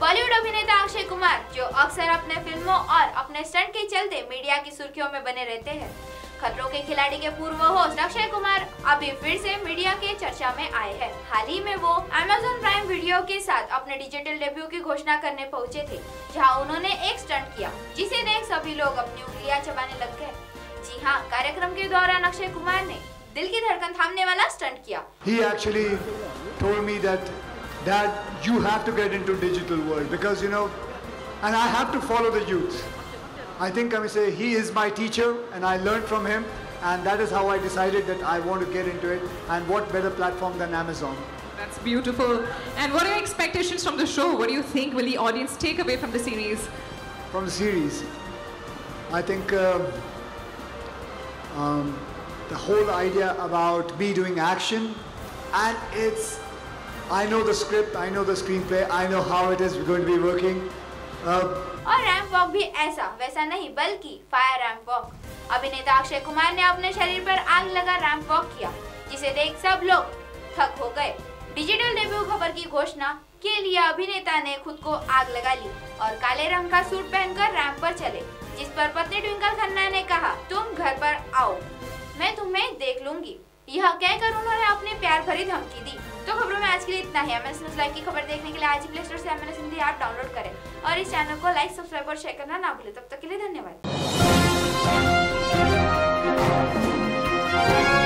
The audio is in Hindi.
बॉलीवुड अभिनेता अक्षय कुमार, जो अक्सर अपने फिल्मों और अपने स्टंट के चलते मीडिया की सुर्खियों में बने रहते हैं, खतरों के खिलाड़ी के पूर्व होस्ट अक्षय कुमार अभी फिर से मीडिया के चर्चा में आए हैं। हाल ही में वो Amazon प्राइम वीडियो के साथ अपने डिजिटल डेब्यू की घोषणा करने पहुंचे थे, जहां उन्होंने एक स्टंट किया जिसे देख सभी लोग अपनी उंगलियां चबाने लग गए। जी हाँ, कार्यक्रम के दौरान अक्षय कुमार ने दिल की धड़कन थामने वाला स्टंट किया। He actually told me that, Dad, you have to get into digital world because and I have to follow the youth. I think I may say he is my teacher and I learned from him, and that is how I decided that I want to get into it, and what better platform than Amazon. That's beautiful. And what are your expectations from the show? What do you think will the audience take away from the series? From the series, I think the whole idea about me doing action, and I know the script, I know the screenplay, I know how it is going to be working. और रैंप वॉक भी ऐसा वैसा नहीं बल्कि फायर रैंप वॉक। अभिनेता अक्षय कुमार ने अपने शरीर पर आग लगा रैंप वॉक किया, जिसे देख सब लोग थक हो गए। डिजिटल डेब्यू खबर की घोषणा के लिए अभिनेता ने खुद को आग लगा ली और काले रंग का सूट पहनकर रैंप पर चले, जिस पर पत्नी ट्विंकल खन्ना ने कहा, तुम घर पर आओ, मैं तुम्हें देख लूंगी। यह कहकर उन्होंने अपने प्यार भरी धमकी दी। तो खबरों में आज के लिए इतना ही। एमएनएस न्यूज़ लाइव की खबर देखने के लिए आज ही प्ले स्टोर से एमएनएस हिंदी ऐप डाउनलोड करें और इस चैनल को लाइक, सब्सक्राइब और शेयर करना ना भूलें। तब तक के लिए धन्यवाद।